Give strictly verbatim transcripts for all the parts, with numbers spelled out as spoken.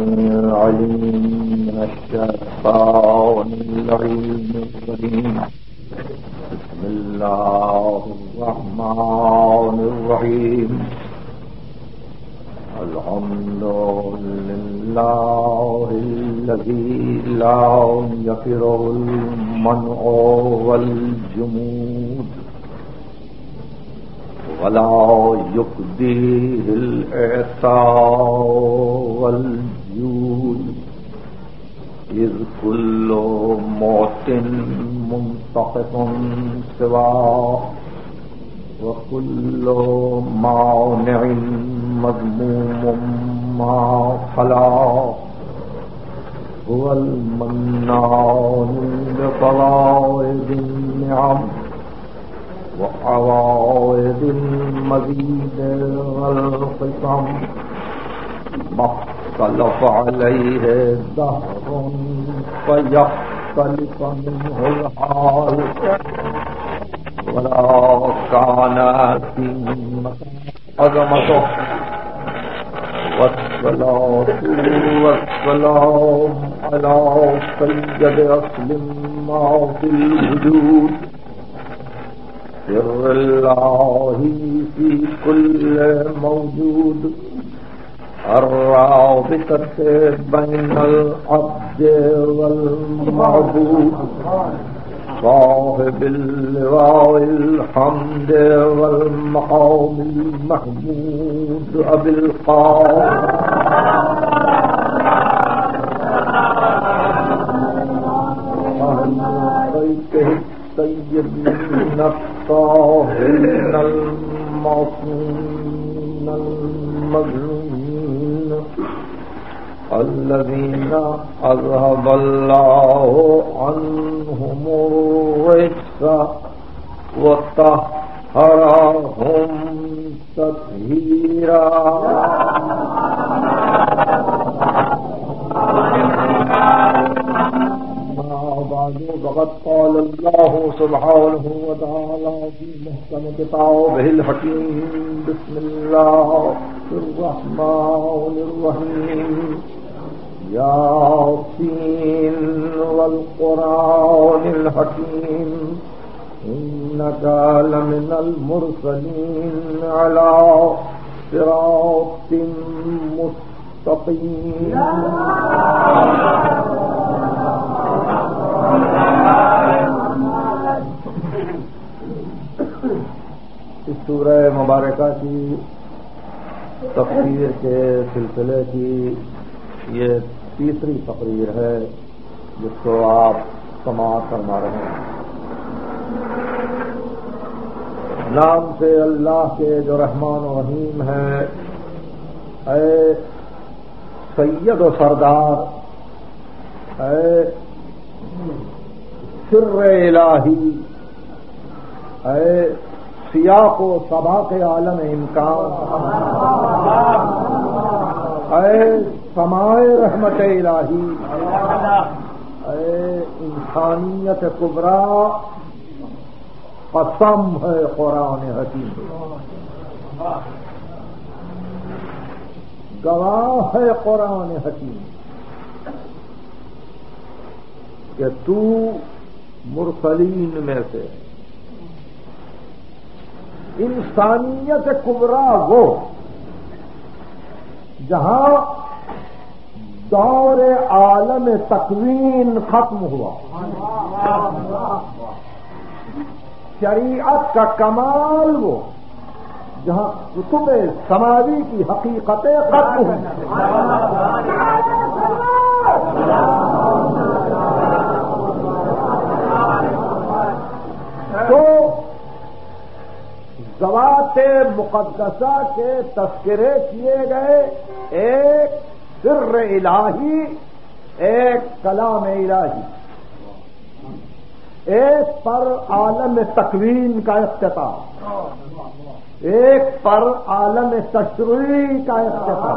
السميع العليم من الشيطان اللعين الرجيم. بسم الله الرحمن الرحيم. الحمد لله الذي لا يفره المنع والجمود ولا يقضيه الإعطاء والجود، إذ كل موت منتقص سواه وكل مانع مذموم ما خلاه. هو المنان بفرائض النعم وعوائد المزيد والقسم، ما اختلف عليه دهر فيختلف منه الحال، ولا كان في عظمته. والصلاة والسلام على سيد أصل ما في الوجود، سر الله في كل موجود، الرابطة بين العبد والمعبود، صاحب اللواء الحمد والمقام المحمود، أبي القاسم السيدين الطاهرين المعصومين المظلومين، الذين أذهب الله عنهم الرجس وطهرهم تطهيرا. وقد قال الله سبحانه وتعالى في محكم كتابه الحكيم: بسم الله الرحمن الرحيم. ياسين والقرآن الحكيم، إنك لمن المرسلين على صراط مستقيم. اس سورہ مبارکہ کی تفسیر کے سلسلے کی یہ تیسری تقریر ہے جس کو آپ سماعت فرما رہے ہیں. نام سے اللہ کے جو رحمان و رحیم ہے. اے سید و سردار، اے سر الہی، اے سیاق و سباق عالم امکان، اے سمائے رحمت الہی، اے انسانیت کبریٰ، قسم ہے قرآن حکیم، گواہ ہے قرآن حکیم کہ تو مرسلین میں سے انسانیت کبریٰ وہ جہاں دور عالم تکوین ختم ہوا، شریعت کا کمال وہ جہاں کتب سماوی کی حقیقتیں ختم ہوئی. تو ذوات مقدسہ کے تذکرے کیے گئے، ایک سر الہی، ایک کلام الہی، ایک پر عالم تکوین کا افتتاح، ایک پر عالم تشریع کا افتتاح.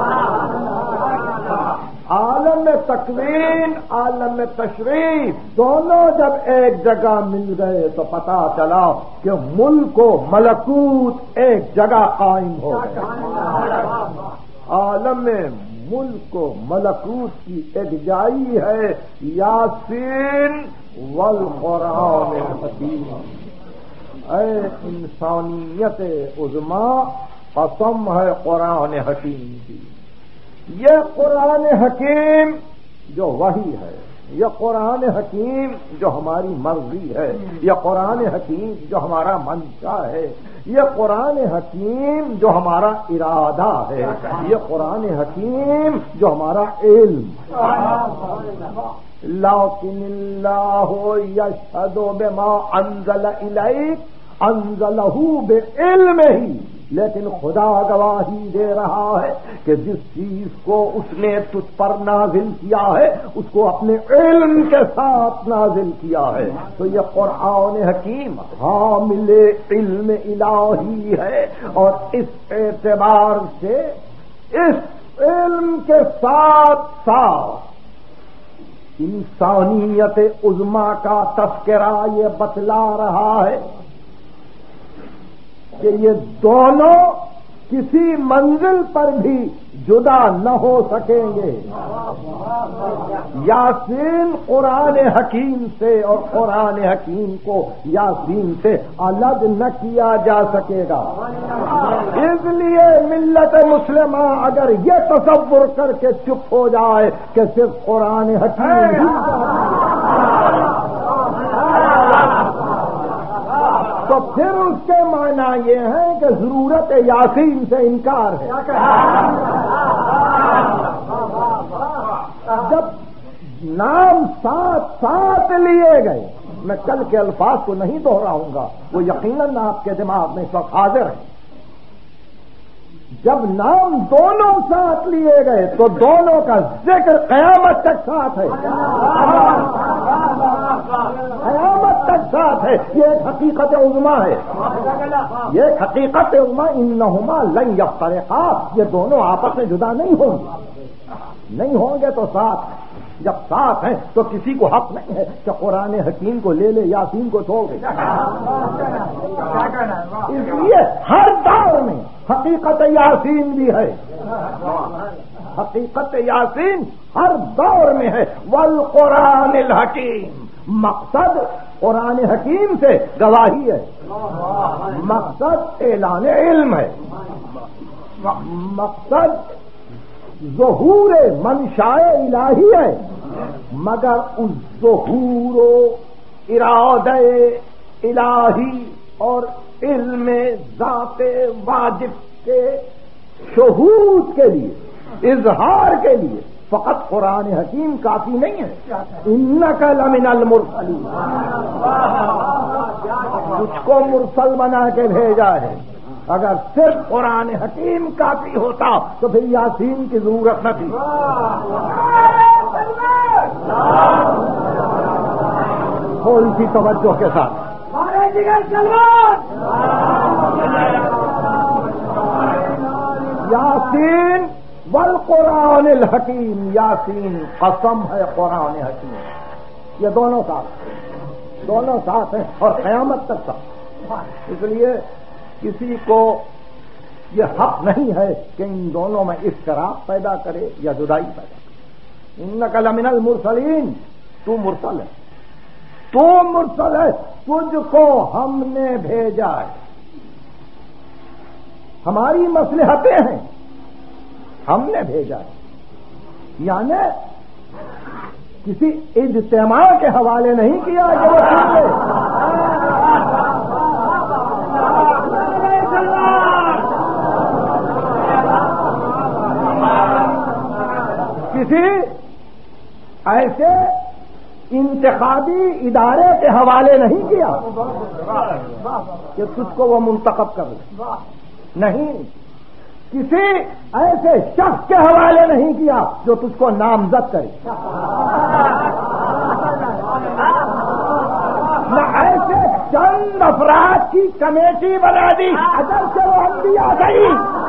عالم تکوین، عالم تشریع دونوں جب ایک جگہ مل گئے تو پتا چلا کہ ملک و ملکوت ایک جگہ قائم ہو گیا. عالم ملک و ملکوت کی یکجائی ہے. یاسین والقرآن الحکیم. اے انسانیت عظما قسم ہے قرآن حکیم کی. یہ قرآن حکیم جو وحی ہے، یہ قرآن حکیم جو ہماری مرضی ہے، یہ قرآن حکیم جو ہمارا منشا ہے، یہ قرآن حکیم جو ہمارا ارادہ ہے، یہ قرآن حکیم جو ہمارا علم. لیکن اللہ یشہد بما انزل الیک انزلہ بعلمہ. لیکن خدا گواہی دے رہا ہے کہ جس چیز کو اس نے تجھ پر نازل کیا ہے اس کو اپنے علم کے ساتھ نازل کیا ہے. تو یہ قرآن حکیم حامل علم الہی ہے، اور اس اعتبار سے اس علم کے ساتھ ساتھ انسانیت عظما کا تذکرہ یہ بتلا رہا ہے کہ یہ دونوں کسی منزل پر بھی جدا نہ ہو سکیں گے. یاسین قرآن حکیم سے اور قرآن حکیم کو یاسین سے الگ نہ کیا جا سکے گا. اس لیے ملت مسلمہ اگر یہ تصور کر کے چپ ہو جائے کہ صرف قرآن حکیم تو پھر اس کے معنی یہ ہے کہ ضرورت یاسین سے انکار ہے. جب نام ساتھ ساتھ لیے گئے، میں کل کے الفاظ کو نہیں دہراؤں گا، وہ یقیناً آپ کے دماغ میں اس وقت حاضر ہے. جب نام دونوں ساتھ لیے گئے تو دونوں کا ذکر قیامت تک ساتھ ہے، قیامت تک ساتھ ہے. یہ ایک حقیقت عظما ہے، یہ ایک حقیقت عظما. انہما لن یفترقا، یہ دونوں آپس میں جدا نہیں ہوں گے، نہیں ہوں گے تو ساتھ ہیں. جب ساتھ ہیں تو کسی کو حق نہیں ہے کہ قرآن حکیم کو لے لے یاسین کو چھوڑ دے. اس لیے ہر دور میں حقیقت یاسین بھی ہے، حقیقت یاسین ہر دور میں ہے. والقرآن الحکیم، مقصد قرآن حکیم سے گواہی ہے، مقصد اعلان علم ہے، مقصد ظہور منشاء الہی ہے. مگر اس ظہور و ارادہ الہی اور علم ذات واجب کے شہود کے لیے، اظہار کے لیے فقط قرآن حکیم کافی نہیں ہے. انک لمن المرسلین، تجھ کو مرسل بنا کے بھیجا ہے. اگر صرف قرآن حکیم کافی ہوتا تو پھر یاسین کی ضرورت نہ تھی. تھوڑی سی توجہ کے ساتھ یاسین والقرآن الحکیم، یاسین قسم ہے قرآن حکیم. یہ دونوں ساتھ، دونوں ساتھ ہیں اور قیامت تک ساتھ. اس لیے کسی کو یہ حق نہیں ہے کہ ان دونوں میں اختلاف پیدا کرے یا جدائی پیدا کرے. انک لمن المرسلین، تو مرسل ہے، تو مرسل ہے، تجھ کو ہم نے بھیجا ہے. ہماری مصلحتیں ہیں، ہم نے بھیجا ہے. یعنی کسی اجتماع کے حوالے نہیں کیا کہ وہ سن لے. کسی ایسے انتخابی ادارے کے حوالے نہیں کیا کہ تجھ کو وہ منتخب کر لے. نہیں، کسی ایسے شخص کے حوالے نہیں کیا جو تجھ کو نامزد کرے. نہ ایسے چند افراد کی کمیٹی بنا دی اگر سے وہ انبیاء گئی.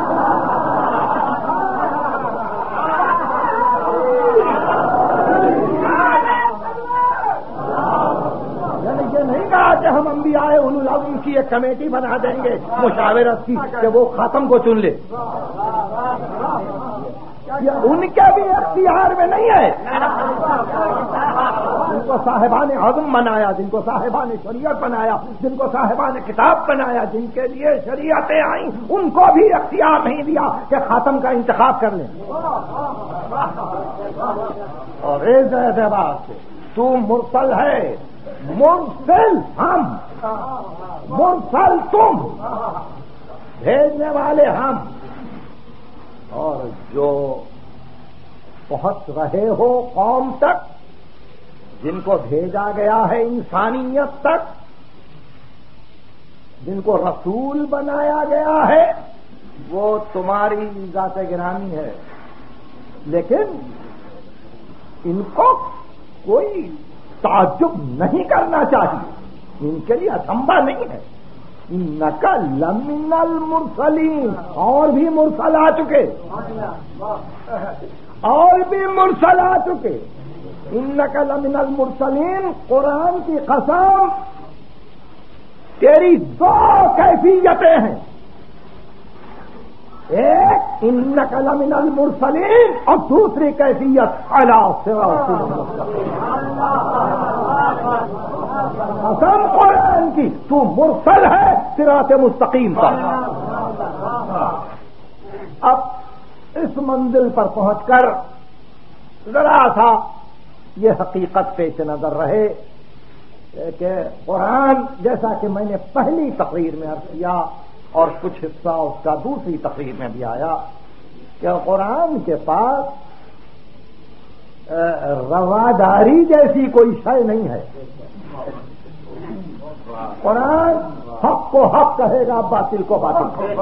کہ ہم انبیاء اولو العزم کی ایک کمیٹی بنا دیں گے مشاورت کی کہ وہ خاتم کو چن لے. یہ ان کے بھی اختیار میں نہیں ہے. جن کو صاحبان عزم بنایا، جن کو صاحبان شریعت بنایا، جن کو صاحبان کتاب بنایا، جن کے لیے شریعتیں آئیں، ان کو بھی اختیار نہیں دیا کہ خاتم کا انتخاب کر لیں. اور اس اعتبار سے تو مرسل ہے، مرسل ہم، مرسل تم، بھیجنے والے ہم. اور جو پہنچ رہے ہو قوم تک، جن کو بھیجا گیا ہے انسانیت تک، جن کو رسول بنایا گیا ہے، وہ تمہاری ذات گرامی ہے. لیکن ان کو کوئی تعجب نہیں کرنا چاہیے، ان کے لیے اسمبھا نہیں ہے. انک لمن المرسلین، اور بھی مرسل آ چکے، اور بھی مرسل آ چکے. انک لمن المرسلین، قرآن کی قسم تیری دو کیفیتیں ہیں. ایک انک لمن المرسلین، اور دوسری کیفیت علی صراط مستقیم. قسم قرآن کی، تو مرسل ہے صراط مستقیم پر. اب اس منزل پر پہنچ کر ذرا سا یہ حقیقت پیش نظر رہے کہ قرآن، جیسا کہ میں نے پہلی تقریر میں عرض کیا اور کچھ حصہ اس کا دوسری تقریر میں بھی آیا، کہ قرآن کے پاس رواداری جیسی کوئی شے نہیں ہے. قرآن حق کو حق کہے گا، باطل کو باطل.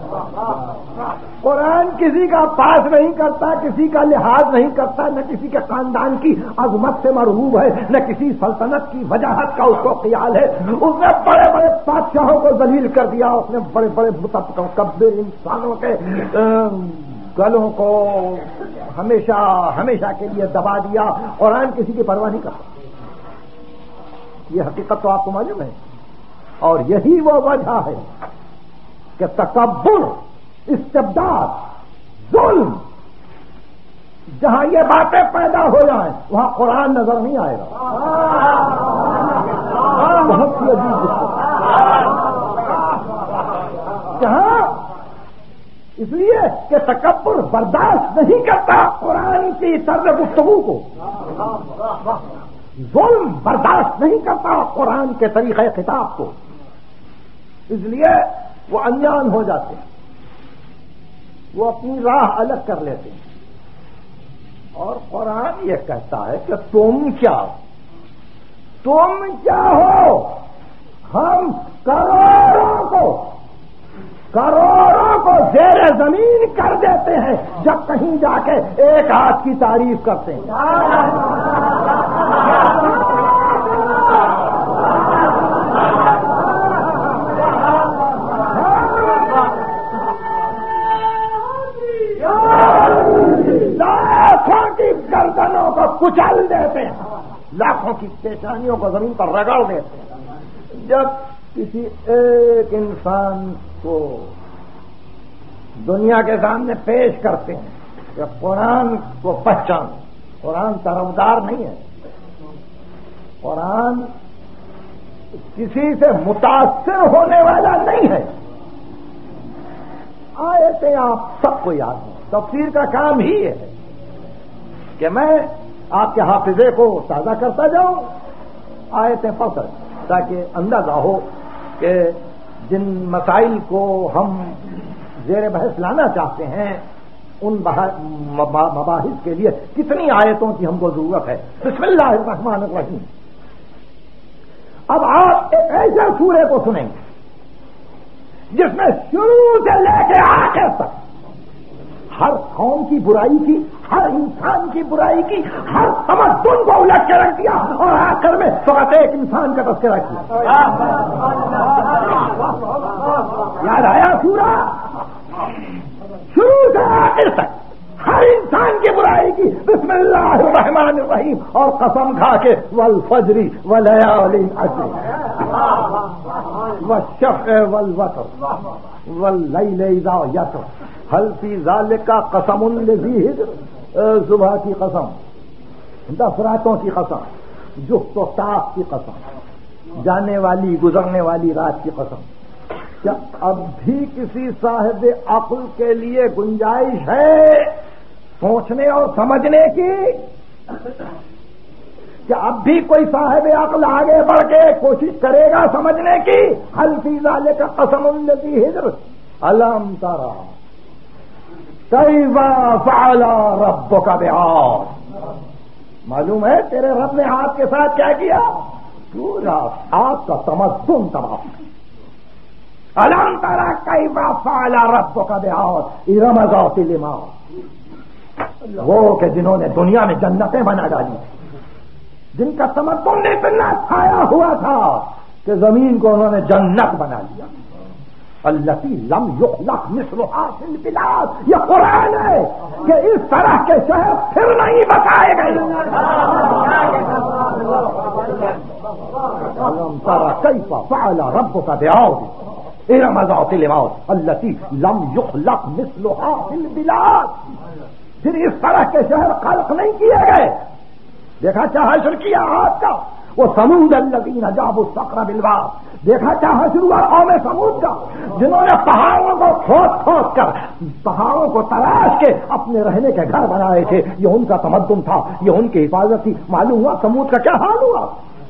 قرآن کسی کا پاس نہیں کرتا، کسی کا لحاظ نہیں کرتا، نہ کسی کے خاندان کی عظمت سے مرغوب ہے، نہ کسی سلطنت کی وجاہت کا اس کو خیال ہے. اس نے بڑے بڑے بادشاہوں کو ذلیل کر دیا، اس نے بڑے بڑے متکبر انسانوں کے گلوں کو ہمیشہ ہمیشہ کے لیے دبا دیا. قرآن کسی کی پرواہ نہیں کرتا. یہ حقیقت تو آپ کو معلوم ہے. اور یہی وہ وجہ ہے کہ تکبر، استبداد، ظلم، جہاں یہ باتیں پیدا ہو جائیں وہاں قرآن نظر نہیں آئے گا. بہت سی عجیب جہاں، اس لیے کہ تکبر برداشت نہیں کرتا قرآن کی طرز گفتگو کو، ظلم برداشت نہیں کرتا قرآن کے طریقہ خطاب کو. اس لیے وہ انجان ہو جاتے ہیں، وہ اپنی راہ الگ کر لیتے ہیں. اور قرآن یہ کہتا ہے کہ تم کیا تم کیا ہو. ہم کروڑوں کو کروڑوں کو زیر زمین کر دیتے ہیں جب کہیں جا کے ایک ہاتھ کی تعریف کرتے ہیں. لاکھوں کی گردنوں کو کچل دیتے ہیں، لاکھوں کی پیشانیوں کو زمین پر رگڑ دیتے ہیں. جب کسی ایک انسان کو دنیا کے سامنے پیش کرتے ہیں کہ قرآن کو پہچان، قرآن طرفدار نہیں ہے، قرآن کسی سے متاثر ہونے والا نہیں ہے. آیتیں آپ سب کو یاد ہیں. تفسیر کا کام ہی ہے کہ میں آپ کے حافظے کو تازہ کرتا جاؤں، آیتیں پڑھ کر، تاکہ اندازہ ہو کہ جن مسائل کو ہم زیر بحث لانا چاہتے ہیں ان مباحث کے لیے کتنی آیتوں کی ہم کو ضرورت ہے. بسم اللہ الرحمن الرحیم. اب آپ ایک ایسے سورے کو سنیں گے جس میں شروع سے لے کے آخر تک ہر قوم کی برائی کی، ہر انسان کی برائی کی، ہر تمدن کو الٹ کے رکھ دیا اور آخر میں فقط ایک انسان کا تذکرہ کیا. یاد آیا سورہ؟ شروع سے آخر تک ہر انسان کی برائی کی. بسم اللہ الرحمن الرحیم. اور قسم کھا کے والفجر ولیال عشر والشفع والوتر واللیل اذا یسر حل فی ذالک قسم لذی حجر، صبح کی قسم، دس راتوں کی قسم، جفت و طاق کی قسم، جانے والی گزرنے والی رات کی قسم، کیا اب بھی کسی صاحب عقل کے لیے گنجائش ہے سوچنے اور سمجھنے کی؟ کیا اب بھی کوئی صاحب عقل آگے بڑھ کے کوشش کرے گا سمجھنے کی؟ حل فی ذالک قسم لذی حجر الم تری کیف فعل ربک بعاد، معلوم ہے تیرے رب نے ہاتھ کے ساتھ کیا کیا؟ پورا آپ کا تمدن تباہ۔ الم تری کیف فعل ربک بعاد ارم ذات العماد، وہ کہ جنہوں نے دنیا میں جنتیں بنا ڈالی، جن کا تمدن اتنا چھایا ہوا تھا کہ زمین کو انہوں نے جنت بنا لیا۔ التی لم یخلق مثلھا فی البلاد، یہ قرآن ہے کہ اس طرح کے شہر پھر نہیں بسائے گئے۔ الم تری کیف فعل ربک بعاد ارم ذات العماد التی لم یخلق مثلھا فی البلاد، پھر اس طرح کے شہر خلق نہیں کیے گئے۔ دیکھا کیا حشر کیا آپ کا؟ وہ سمود الذین جابوا الصخر بالواد، دیکھا کیا حشر ہوا قوم سمود کا، جنہوں نے پہاڑوں کو کھود کھود کر، پہاڑوں کو تراش کے اپنے رہنے کے گھر بنائے تھے۔ یہ ان کا تمدن تھا، یہ ان کی حفاظت تھی۔ معلوم ہوا سمود کا کیا حال ہوا؟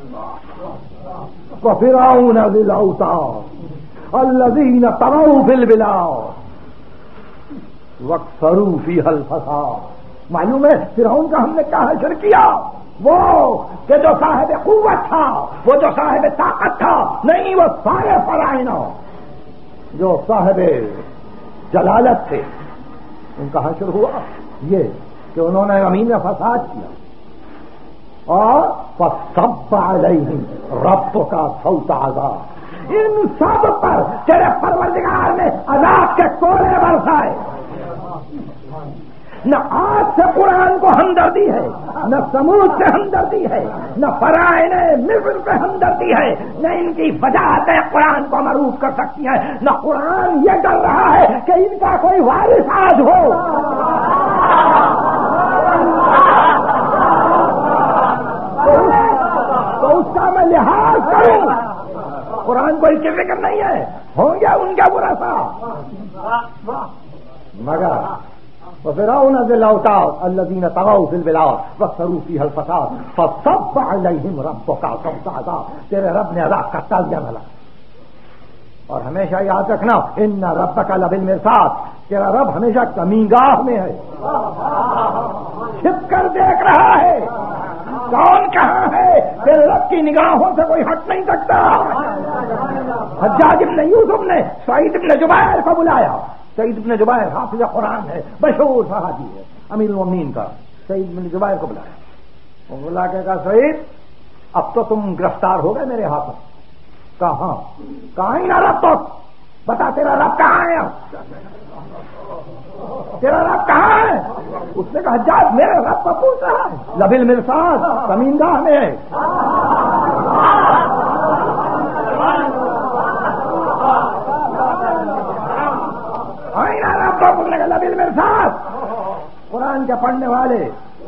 وفرعون ذی الاوتاد الذین طغوا فی البلاد واکثروا فیہا الفساد۔ معلوم ہے فرعون کا ہم نے کیا حشر کیا؟ وہ کہ جو صاحب قوت تھا، وہ جو صاحب طاقت تھا، نہیں وہ سارے فرعونوں جو صاحب جلالت تھے، ان کا حشر ہوا یہ کہ انہوں نے زمین میں فساد کیا۔ اور فصب علیہم ربک صوت عذاب، ان سب پر تیرے پروردگار نے عذاب کے کوڑے برسائے۔ نہ آج سے قرآن کو ہمدردی ہے، نہ سمود سے ہمدردی ہے، نہ فرعون مصر سے ہمدردی ہے، نہ ان کی وجاہتیں قرآن کو معروف کر سکتی ہیں، نہ قرآن یہ ڈر رہا ہے کہ ان کا کوئی وارث آج ہو۔ تو اس کا میں لحاظ کروں، قرآن کو اس کی فکر نہیں ہے، ہوں گے ان کا برا مگر وفرعون ذی الاوتاد الذین طغوا فی البلاد واکثروا فیہا الفساد فصب علیہم ربک صوت عذاب، تیرے رب نے عذاب کا تالیہ ملا۔ اور ہمیشہ یاد رکھنا ان ربک لبالمرصاد، تیرا رب ہمیشہ کمینگاہ میں ہے، چھپ کر دیکھ رہا ہے کون کہاں ہے۔ تیرے رب کی نگاہوں سے کوئی ہٹ نہیں سکتا۔ حجاج بن یوسف نے سعید بن جبیر کو بلایا، سعید بن جبیر حافظ قرآن ہے، مشہور صحابی ہے، امیر المومنین کا، سعید بن جبیر کو بلایا، وہ بلا کے کہا سعید اب تو تم گرفتار ہو گئے میرے ہاتھوں۔ کہاں کہاں ہی نہ رب تو بتا تیرا رب کہاں ہے، تیرا رب کہاں ہے؟ اس نے کہا حجاج میرے رب کو پوچھ رہا ہے، لبالمرصاد زمینداہ میں ہے۔ لبالمرصاد، قرآن کے پڑھنے والے،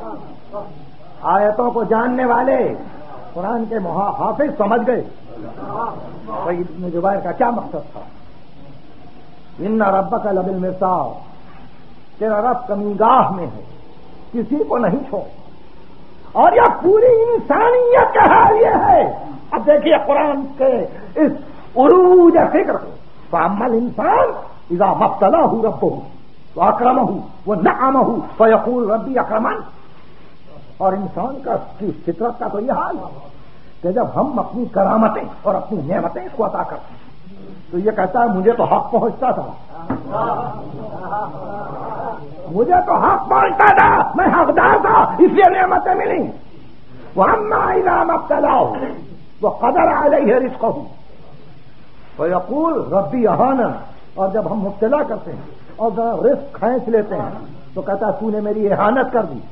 آیتوں کو جاننے والے، قرآن کے حافظ سمجھ گئے سعید بن جبیر کا کیا مقصد تھا۔ ان ربک لبالمرصاد، تیرا رب کمینگاہ میں ہے، کسی کو نہیں چھوڑ۔ اور یہ پوری انسانیت کا حال یہ ہے۔ اب دیکھیے قرآن کے اس عروج فکر کو، فاما الانسان اذا ما ابتلاه ربه واکرمہ ونعمہ فیقول ربی اکرمن۔ اور انسان کا فطرت کا تو یہ حال ہے کہ جب ہم اپنی کرامتیں اور اپنی نعمتیں اس کو عطا کرتے ہیں تو یہ کہتا ہے مجھے تو حق پہنچتا تھا، مجھے تو حق پہنچتا تھا، میں حقدار تھا، اس لیے نعمتیں ملی۔ واما اذا ما ابتلاه وقدر علیہ رزقہ فیقول ربی اہانن۔ اور جب ہم مبتلا کرتے ہیں اور رزق کھینچ لیتے ہیں تو کہتا ہے تو نے میری اہانت کر دی،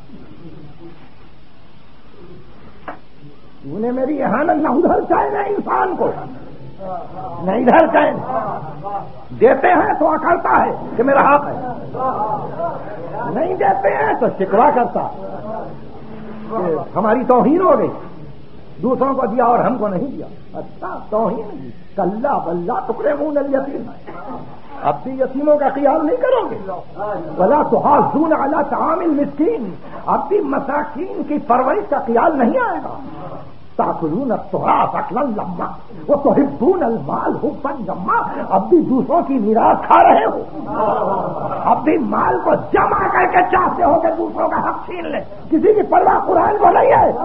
تو نے میری اہانت نہ ادھر چاہے نہ انسان کو نہیں ادھر کہیں دیتے ہیں تو اکڑتا ہے کہ میرا حق ہے، نہیں دیتے ہیں تو شکوا کرتا کہ ہماری توہین ہو گئی، دوسروں کو دیا اور ہم کو نہیں دیا۔ اچھا توہین کلا بلا ٹکڑے منہ الیتیم، اب بھی یتیموں کا خیال نہیں کرو گے، ولا تحاضون علی طعام المسکین، اب بھی مساکین کی پرورش کا خیال نہیں آئے گا۔ تاکلون التراث اکلا لما وتحبون المال حبا جما، اب بھی دوسروں کی میراث کھا رہے ہو، اب بھی مال کو جمع کر کے چاہتے ہو کہ دوسروں کا حق چھین لے، کسی کی پرواہ قرآن کو نہیں ہے۔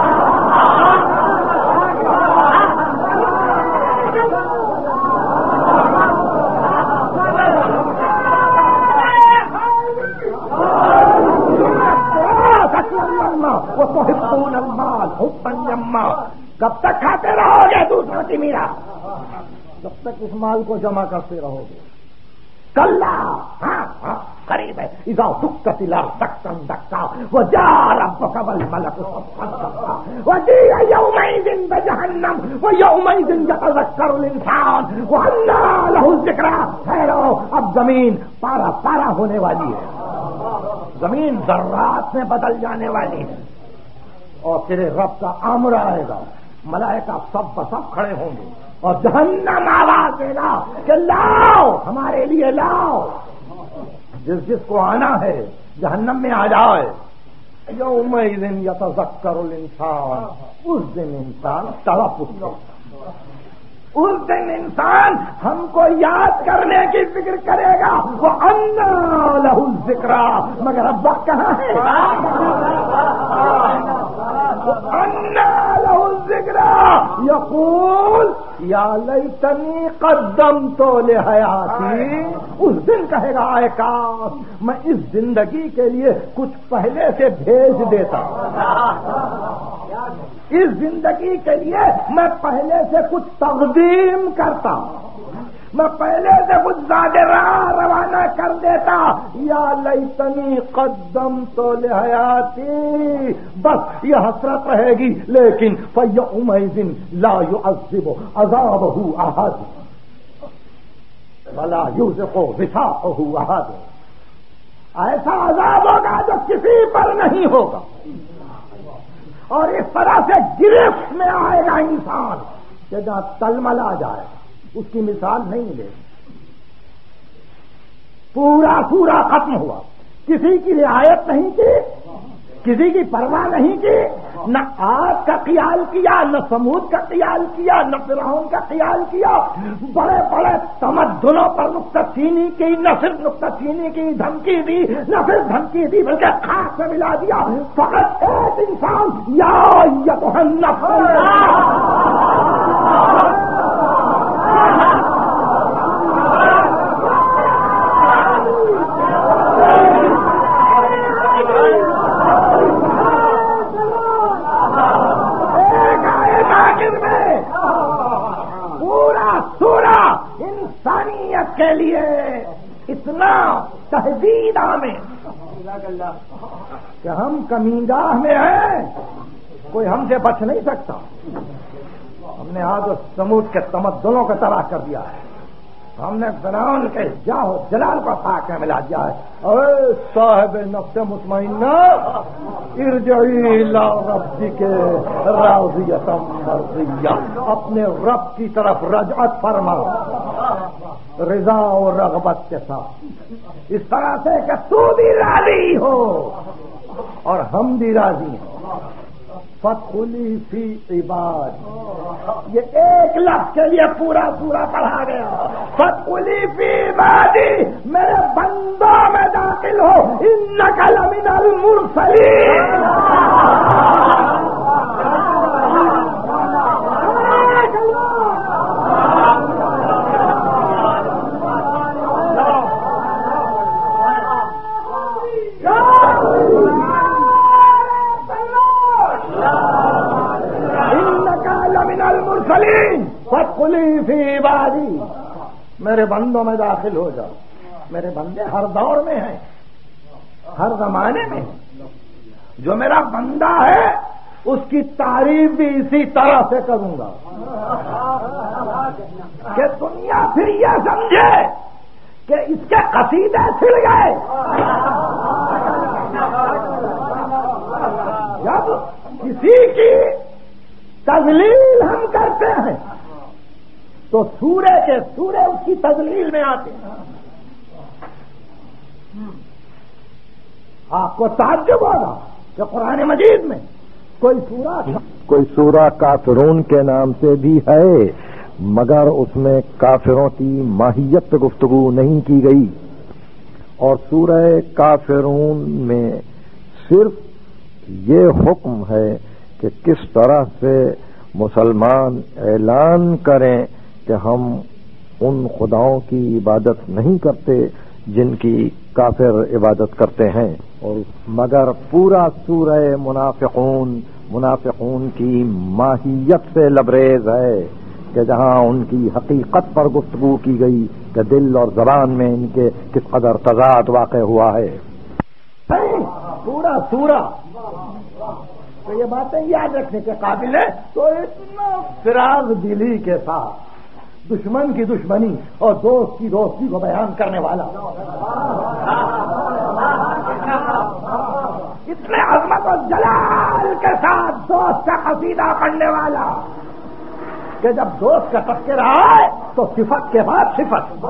وتحبون المال حبا جما، کب تک کھاتے رہو گے دوسروں کی میراث؟ جب تک اس مال کو جمع کرتے رہو گے۔ کلا ہاں ہاں قریب ہے، اذا دکت الارض دکا دکا وجاء ربک والملک صفا صفا وجیء یومئذ بجہنم ویومئذ یتذکر الانسان وانى له الذکری۔ ٹھہرو، اب زمین پارا پارا ہونے والی ہے، زمین ذرات میں بدل جانے والی ہے، اور تیرے رب کا امر آئے گا، ملائکہ سب بسب کھڑے ہوں گے، اور جہنم آواز دے گا کہ لاؤ ہمارے لیے لاؤ، جس جس کو آنا ہے جہنم میں آ جائے۔ یومئذ یتذکر الانسان، اس دن انسان تڑپ اٹھے، اس دن انسان ہم کو یاد کرنے کی فکر کرے گا، وَأَنَّى لَهُ الذِّكْرَى، مگر اب وقت کہاں ہے؟ وَأَنَّى لَهُ الذِّكْرَى، یقول یا لیتنی قدمت لحیاتی، اس دن کہے گا اے کاش میں اس زندگی کے لیے کچھ پہلے سے بھیج دیتا، اس زندگی کے لیے میں پہلے سے کچھ تقدیم کرتا، میں پہلے سے کچھ زیادہ راہ روانہ کر دیتا۔ یا لیتنی قدمت لحیاتی، بس یہ حسرت رہے گی، لیکن فیومئذ لا یعذب عذابہ احد ولا یوثق وثاقہ احد، ایسا عذاب ہوگا جو کسی پر نہیں ہوگا، اور اس طرح سے گرفت میں آئے گا انسان کہ جہاں تلمل آ جائے، اس کی مثال نہیں ملے گی۔ پورا پورا ختم ہوا، کسی کی رعایت نہیں کی، کسی کی پرواہ نہیں کی، نہ عاد کا خیال کیا، نہ سمود کا خیال کیا، نہ فرعون کا خیال کیا، بڑے بڑے تمدنوں پر نکتہ چینی کی، نہ صرف نکتہ چینی کی دھمکی دی، نہ صرف دھمکی دی بلکہ خاک سے ملا دیا، فقط ایک انسان، یا ایتھا النفس کے لیے اتنا تہدید ہمیں کہ ہم کمینگاہ میں ہیں، کوئی ہم سے بچ نہیں سکتا۔ ہم نے آج سمود کے تمدنوں کا تباہ کر دیا ہے، ہم نے فرعون کے جاہ جلال کو خاک میں ملا دیا ہے۔ اے صاحب نفس مطمئنہ ارجعی الی ربک راضیۃ مرضیہ، اپنے رب کی طرف رجعت فرما رضا اور رغبت کے ساتھ، اس طرح سے کہ تو بھی راضی ہو اور ہم بھی راضی ہیں۔ فَادْخُلِي فِي عِبَادِي، یہ ایک لفظ کے لیے پورا پورا پڑھا گیا۔ فَادْخُلِي فِي عِبَادِي، میرے بندوں میں داخل ہو، إِنَّكَ لَمِنَ الْمُرْسَلِينَ۔ فَادْخُلِي فِي عِبَادِي، میرے بندوں میں داخل ہو جاؤ۔ میرے بندے ہر دور میں ہیں، ہر زمانے میں ہیں۔ جو میرا بندہ ہے اس کی تعریف بھی اسی طرح سے کروں گا، کہ دنیا پھر یہ سمجھے کہ اس کے قصیدے چھڑ گئے. جب کسی کی تذلیل ہم کرتے ہیں تو سورے کے سورے اس کی تذلیل میں آتے ہیں. آپ کو تعجب ہوگا کہ قرآن مجید میں کوئی سورہ کوئی سورہ کافرون کے نام سے بھی ہے، مگر اس میں کافروں کی ماہیت پہ گفتگو نہیں کی گئی. اور سورہ کافرون میں صرف یہ حکم ہے کہ کس طرح سے مسلمان اعلان کریں کہ ہم ان خداؤں کی عبادت نہیں کرتے جن کی کافر عبادت کرتے ہیں. اور مگر پورا سورہ منافقون منافقون کی ماہیت سے لبریز ہے کہ جہاں ان کی حقیقت پر گفتگو کی گئی کہ دل اور زبان میں ان کے کس قدر تضاد واقع ہوا ہے. پورا سورہ تو یہ باتیں یاد رکھنے کے قابل ہے. تو اتنا فراغ دلی کے ساتھ دشمن کی دشمنی اور دوست کی دوستی کو بیان کرنے والا، اتنے عظمت و جلال کے ساتھ دوست کا قصیدہ پڑھنے والا کہ جب دوست کا تذکرہ آئے تو صفت کے بعد صفت،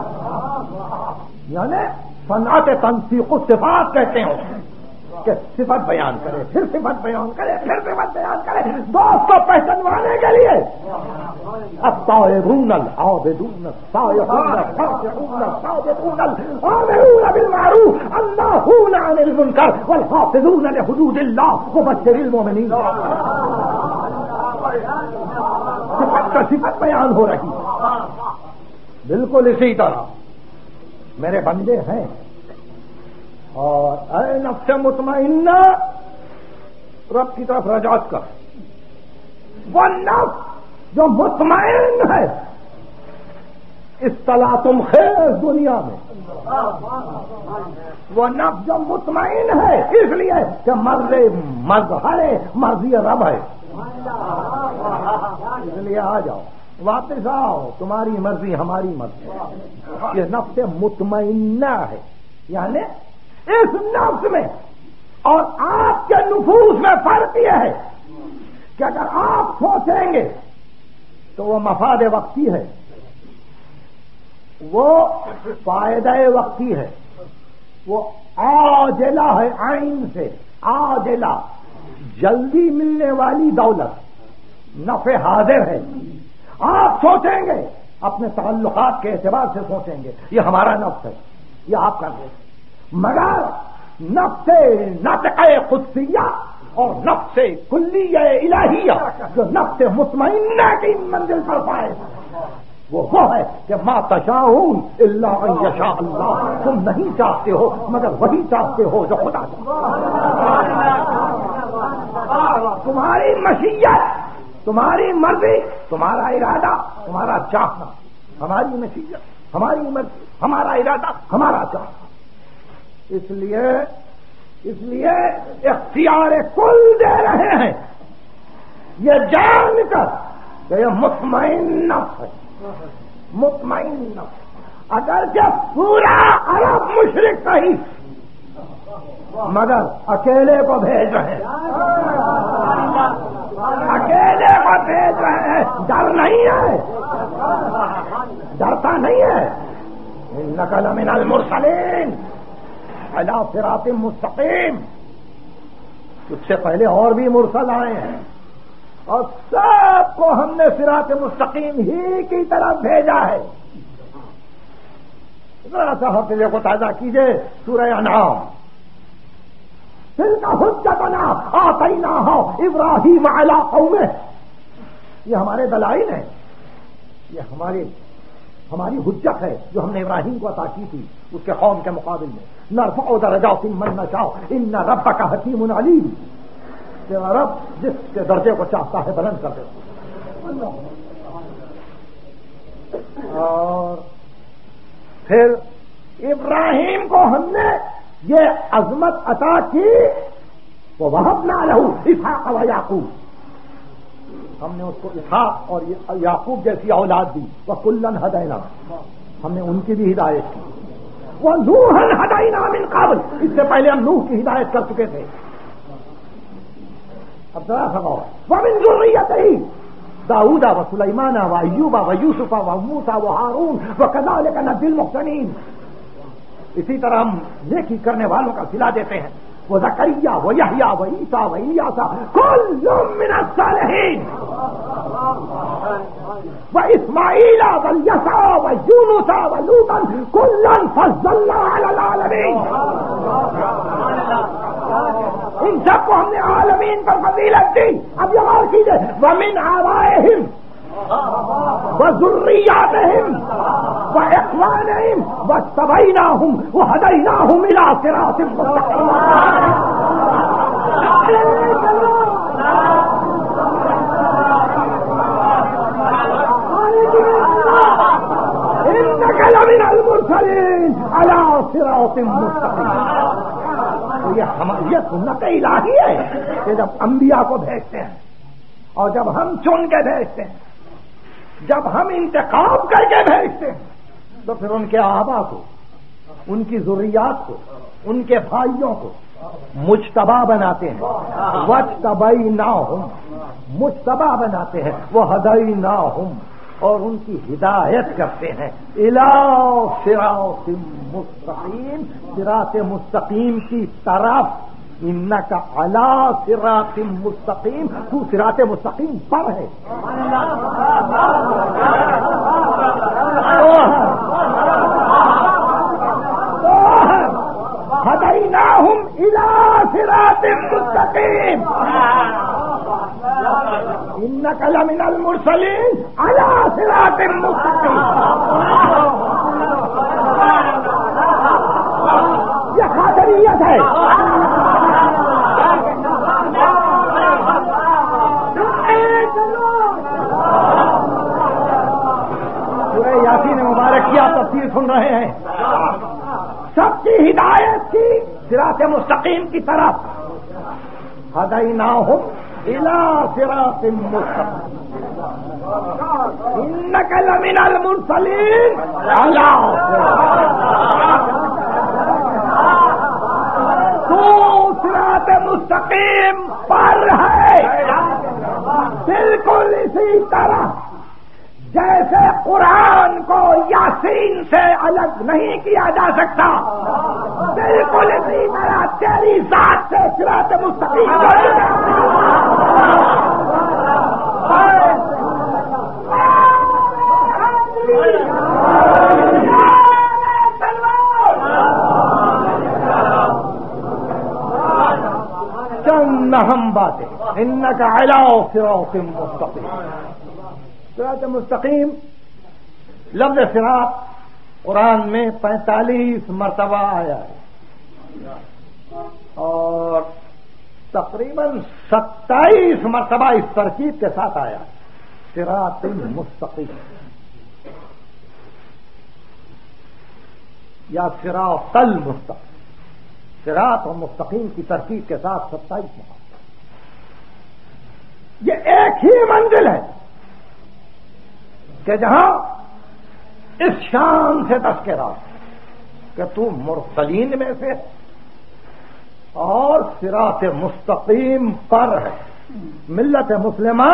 یعنی صنعت تنسیق الصفات کہتے ہیں کہ صفت بیان کرے پھر صفت بیان کرے پھر صفت بیان کرے دوست کو پہچانوانے کے لیے. الطائبون العابدون السائحون الراكعون الساجدون الآمرون بالمعروف الناهون عن المنكر والحافظون لحدود الله وبشر المؤمنين. صفت کا صفت بیان ہو رہی بالکل اسی طرح میرے بندے ہیں. اور اے نفس مطمئنہ رب کی طرف رجعت کر. وہ نفس جو مطمئن ہے اصطلاح تم خیر دنیا میں، وہ نفس جو مطمئن ہے اس لیے کہ مرض مظہر مرضی رب ہے، اس لیے آ جاؤ واپس آؤ، تمہاری مرضی ہماری مرضی. یہ نفس مطمئنہ ہے. یعنی اس نفس میں اور آپ کے نفوس میں فرق یہ ہے کہ اگر آپ سوچیں گے تو وہ مفاد وقتی ہے، وہ فائدہ وقتی ہے، وہ عاجلہ ہے، عین سے عاجلہ جلدی ملنے والی دولت، نفع حاضر ہے. آپ سوچیں گے اپنے تعلقات کے اعتبار سے سوچیں گے یہ ہمارا نفس ہے، یہ آپ کا نفس. مگر نفس نطق قدسیہ اور نفس کلیہ الہیہ جو نفس مطمئنہ کی منزل پر پائے وہ وہ ہے کہ ما تشاءون الا ان یشاء اللہ. تم نہیں چاہتے ہو مگر وہی چاہتے ہو جو خدا چاہتا. تمہاری مشیت، تمہاری مرضی، تمہارا ارادہ، تمہارا چاہنا، ہماری مشیت، ہماری مرضی، ہمارا ارادہ، ہمارا چاہنا. اس لیے اس لیے اختیار کل دے رہے ہیں یہ جان کر کہ یہ مطمئن نفس ہے، مطمئن نفس. اگر جب پورا عرب مشرک صحیح مگر اکیلے کو بھیج رہے ہیں، اکیلے کو بھیج رہے ہیں. ڈر نہیں ہے، ڈرتا نہیں ہے. انک لمن المرسلین علی صراط مستقیم. اس سے پہلے اور بھی مرسل آئے ہیں اور سب کو ہم نے صراط مستقیم ہی کی طرف بھیجا ہے. ذرا سا حافظے کو تازہ کیجئے سورہ انعام. تلک حجتنا آتیناہا ابراہیم علی قومہ. یہ ہمارے دلائل ہیں، یہ ہماری ہماری حجت ہے جو ہم نے ابراہیم کو عطا کی تھی اس کے قوم کے مقابل میں. نرفع درجات من نشاء ان ربک حکیم علیم. تیرا رب جس کے درجے کو چاہتا ہے بلند کر دیتا. اور پھر ابراہیم کو ہم نے یہ عظمت عطا کی وہ وہبنا لہ اسحاق و یعقوب. ہم نے اس کو اسحاق اور یعقوب جیسی اولاد دی، وَكُلًّا هَدَيْنَا، ہم نے ان کی بھی ہدایت کی، وَنُوحًا هَدَيْنَا مِن قَبْلُ، اس سے پہلے ہم نوح کی ہدایت کر چکے تھے۔ اب ذرا سماؤ، وَمِن ذُرِّيَّتِهِ داؤد وسلیمان وایوب ویوسف وموسیٰ وہارون وکذالک نجزی المحسنین، اسی طرح ہم نیکی کرنے والوں کا صلہ دیتے ہیں، وہ زکریا و یحییٰ و عیسیٰ و الیاس کل من الصالحین و اسماعیل و الیسع و یونس و لوطا کلا فضلنا علی العالمین، ان سب کو ہم نے عالمین پر فضیلت دی۔ اب یہ غور کیجیے، ومن آبائہم وذریاتہم واخوانہم واجتبیناہم وہدیناہم الی صراط مستقیم۔ انک لمن المرسلین علی صراط مستقیم۔ یہ ہماری سنت الہی ہے کہ جب انبیاء کو بھیجتے ہیں اور جب ہم چن کے بھیجتے ہیں، جب ہم انتخاب کر کے بھیجتے ہیں، تو پھر ان کے آبا کو، ان کی ذریات کو، ان کے بھائیوں کو مجتبی بناتے ہیں، وَاجْتَبَيْنَاهُمْ، مجتبی بناتے ہیں، وَهَدَيْنَاهُمْ، اور ان کی ہدایت کرتے ہیں اِلَىٰ صِرَاطٍ مستقیم، صراط مستقیم کی طرف۔ اِنَّكَ عَلَىٰ صِرَاطٍ مستقیم، تو صراط مستقیم پر ہے۔ هَدَيْنَاهُمْ إِلَىٰ صِرَاطٍ مستقیم۔ انک لمن المرسلین علی صراط مستقیم۔ یہ قادریت ہے۔ سورہ یاسین مبارک کی آپ تفسیر سن رہے ہیں، سب کی ہدایت کی صراط مستقیم کی طرف۔ ہدیناہم اِلَىٰ صِرَاطٍ مستقیم، اِنَّكَ لَمِنَ الْمُرْسَلِينَ عَلَىٰ تو صراط مستقیم پر ہے۔ بالکل اسی طرح جیسے قرآن کو یاسین سے الگ نہیں کیا جا سکتا، بالکل اسی طرح تیری ذات سے صراط مستقیم چند اہم باتیں۔ انک علی صراط مستقیم، صراط مستقیم لفظ صراط قرآن میں پینتالیس مرتبہ آیا ہے اور تقریباً ستائیس مرتبہ اس ترکیب کے ساتھ آیا ہے، صراط مستقیم یا صراط المستقیم، صراط اور مستقیم کی ترکیب کے ساتھ ستائیس مرتبہ۔ یہ ایک ہی منزل ہے کہ جہاں اس شان سے تذکرہ کہ تو مرسلین میں سے اور صراط مستقیم پر ہے۔ ملت مسلمہ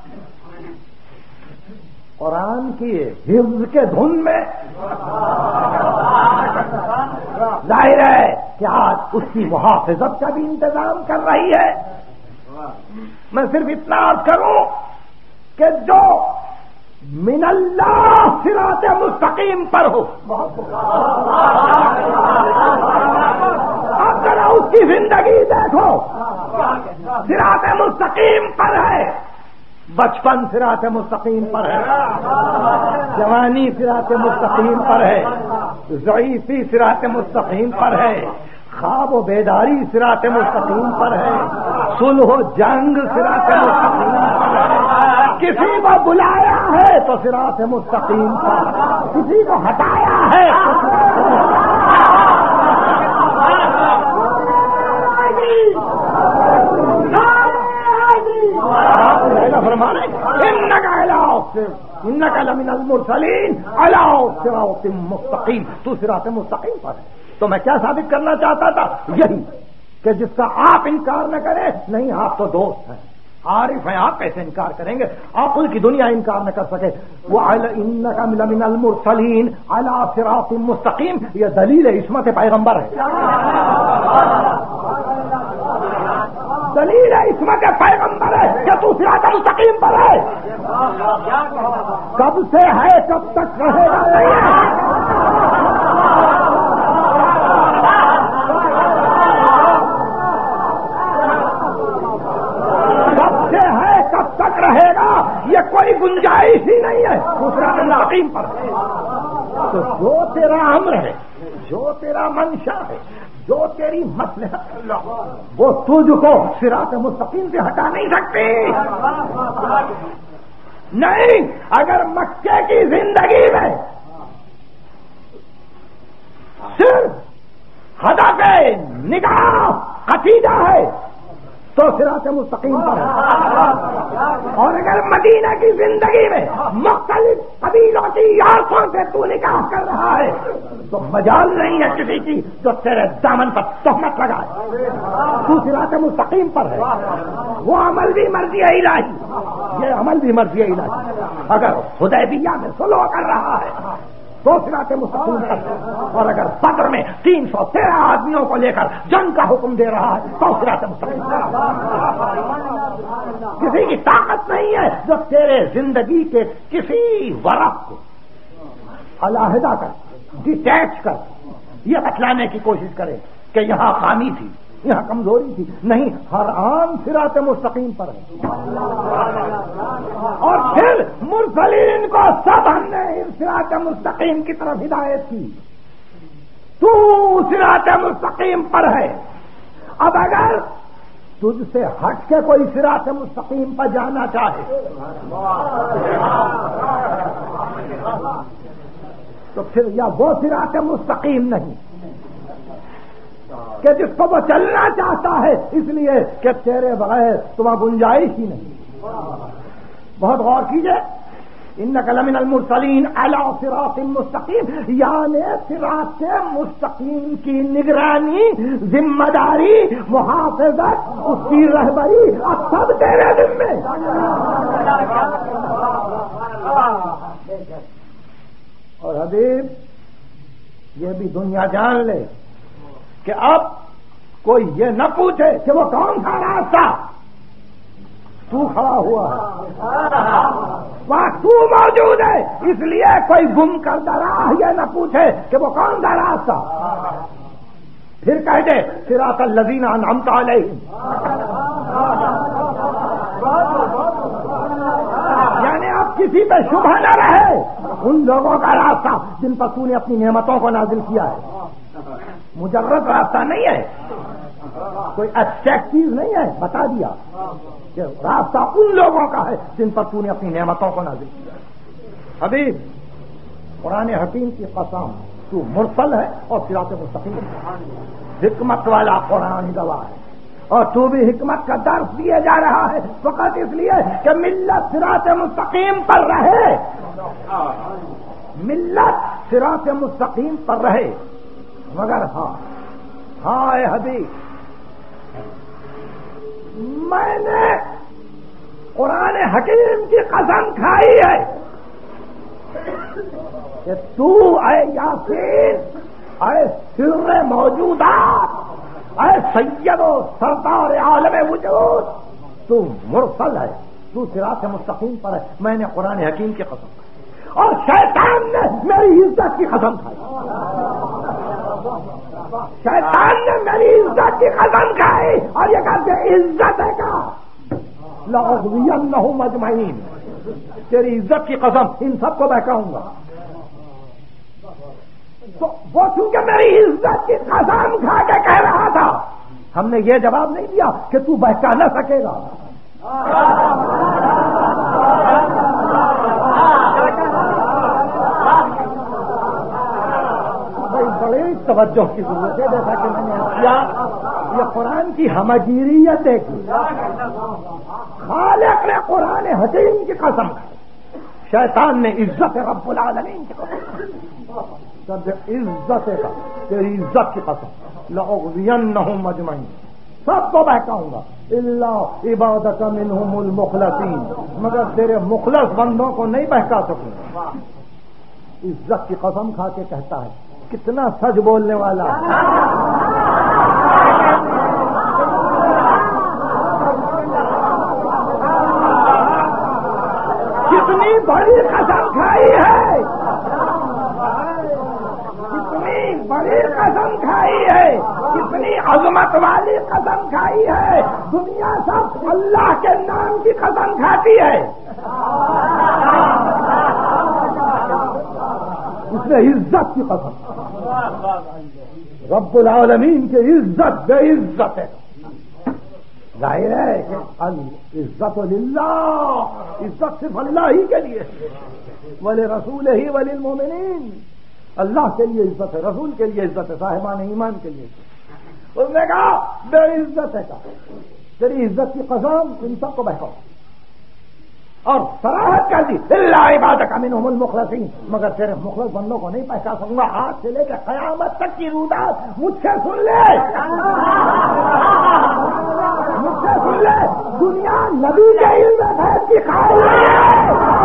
قرآن کی حفظ کے دھن میں ظاہر ہے کہ آج اس کی محافظت کا بھی انتظام کر رہی ہے۔ میں صرف اتنا عرض کروں کہ جو من اللہ صراط مستقیم پر ہو، اب ذرا اس کی زندگی دیکھو، صراط مستقیم پر ہے۔ بچپن صراط مستقیم پر ہے، جوانی صراط مستقیم پر ہے، ضعیفی صراط مستقیم پر ہے، خواب و بیداری صراط مستقیم پر ہے، صلح و جنگ صراط مستقیم پر ہے، کسی کو بلایا ہے تو صراط مستقیم پر، کسی کو ہٹایا ہے تو فرما رہے ہیں انک علی انک لمن المرسلین علی صراط مستقیم، تو صراط مستقیم پر ہے۔ تو میں کیا ثابت کرنا چاہتا تھا؟ یہی کہ جس کا آپ انکار نہ کریں، نہیں آپ تو دوست ہیں، عارف ہیں، آپ کیسے انکار کریں گے؟ عقل کی دنیا انکار نہ کر سکے۔ وہ انک لمن المرسلین علی صراط مستقیم، یہ دلیل عصمت پیغمبر ہے، دلیل عصمت پیغمبر ہے کہ تو صراط مستقیم پر ہے۔ کب سے ہے کب تک رہے گا نہیں ہے۔ رہے گا یہ کوئی گنجائش ہی نہیں ہے، دوسرا مستقیم پر۔ تو جو تیرا امر ہے، جو تیرا منشا ہے، جو تیری مصلحت وہ تجھ کو صراط مستقیم سے ہٹا نہیں سکتی۔ نہیں، اگر مکے کی زندگی میں صرف ہدف نگاہ عقیدہ ہے تو صراط مستقیم پر ہے، اور اگر مدینہ کی زندگی میں مختلف قبیلوں کی عورتوں سے تو نکاح کر رہا ہے تو مجال نہیں ہے کسی کی جو تیرے دامن پر تہمت لگائے، تو صراط مستقیم پر ہے۔ وہ عمل بھی مرضی الہی، یہ عمل بھی مرضی الہی۔ اگر حدیبیہ میں صلح کر رہا ہے تو صراط مستقیم پر، اور اگر بدر میں تین سو تیرہ آدمیوں کو لے کر جنگ کا حکم دے رہا ہے تو صراط مستقیم پر۔ کسی کی طاقت نہیں ہے جو تیرے زندگی کے کسی ورق کو علیحدہ کر، ڈیٹیچ کر یہ بتلانے کی کوشش کرے کہ یہاں خامی تھی، یہاں کمزوری تھی۔ نہیں، ہر آن صراط مستقیم پر ہے۔ اور پھر مرسلین کو سب ہم نے صراط مستقیم کی طرف ہدایت کی، تو صراط مستقیم پر ہے۔ اب اگر تجھ سے ہٹ کے کوئی صراط مستقیم پر جانا چاہے تو پھر یا وہ صراط مستقیم نہیں کہ جس کو وہ چلنا چاہتا ہے، اس لیے کہ تیرے بغیر تمہیں گنجائش ہی نہیں۔ بہت غور کیجئے، انک لمن المرسلین علی صراط مستقیم، یعنی صراط مستقیم کی نگرانی، ذمہ داری، محافظت، اس کی رہبری اب سب تیرے ذمے۔ اور حبیب یہ بھی دنیا جان لے کہ اب کوئی یہ نہ پوچھے کہ وہ کون سا راستہ تو کھڑا ہوا ہے، وہاں تو موجود ہے، اس لیے کوئی گم کردہ راہ یہ نہ پوچھے کہ وہ کون سا راستہ۔ پھر کہہ دے صراط الذین انعمت علیہم، یعنی اب کسی پہ شبہ نہ رہے ان لوگوں کا راستہ جن پر تو نے اپنی نعمتوں کو نازل کیا ہے۔ مجرد راستہ نہیں ہے، کوئی ایبسٹریکٹ چیز نہیں ہے، بتا دیا کہ راستہ ان لوگوں کا ہے جن پر تو نے اپنی نعمتوں کو نازل کیا ہے۔ حبیب، قرآن حکیم کی قسم، تو مرسل ہے اور صراط مستقیم، حکمت والا قرآن گواہ ہے، اور تو بھی حکمت کا درس دیے جا رہا ہے فقط اس لیے کہ ملت صراط مستقیم پر رہے، ملت صراط مستقیم پر رہے۔ مگر ہاں ہاں اے حبیب، میں نے قرآن حکیم کی قسم کھائی ہے کہ تو اے یاسین، اے سر موجودات، اے سید و سردار عالم وجود، تو مرسل ہے، تو صراط مستقیم پر ہے۔ میں نے قرآن حکیم کی قسم کھائی اور شیطان نے میری عزت کی قسم کھائی، شیطان نے میری عزت کی قسم کھائی اور یہ کہتے عزت ہے کا لأغوینہم اجمعین، تیری عزت کی قسم ان سب کو بہکاؤں گا۔ تو وہ چونکہ میری عزت کی قسم کھا کے کہہ رہا تھا، ہم نے یہ جواب نہیں دیا کہ تو بہکا نہ سکے گا۔ بڑی توجہ کی ضرورت ہے، جیسا کہ میں نے کیا، یہ قرآن کی ہمگیریت دیکھی، خالق خالق نے قرآن حکیم کی قسم کھائی، شیطان نے عزت رب العالمین کی قسم، سب عزت کا تیری عزت کی قسم، لأغوینہم اجمعین، سب کو بہکاؤں گا، الا عبادک منہم المخلصین، مگر تیرے مخلص بندوں کو نہیں بہکا سکوں گا۔ عزت کی قسم کھا کے کہتا ہے، کتنا سچ بولنے والا ہے۔ کتنی بڑی قسم کھائی ہے، کتنی بڑی قسم کھائی ہے، کتنی عظمت والی قسم کھائی ہے، دنیا سب اللہ کے نام کی قسم کھاتی ہے، اس نے عزت کی قسم، رب العالمین کی عزت بے عزت ہے، ظاہر ہے کہ عزت للہ، عزت صرف اللہ ہی کے لیے، ولی رسول ہی ولی المومنین، اللہ کے لیے عزت ہے، رسول کے لیے عزت ہے، صاحبان ایمان کے لیے عزت۔ اس نے کہا بے عزت ہے، کہا تیری عزت کی قسم، ان سب کو بہکاؤ، اور صراحت کر دی، اللہ عبادک منہم المخلصین، مگر تیرے مخلص بندوں کو نہیں پہچان سکوں گا، آج سے لے کے قیامت تک کی رودات مجھ سے سن لے، مجھ سے سن لے، دنیا نبی کے علم غیب کی قائل نہیں ہے۔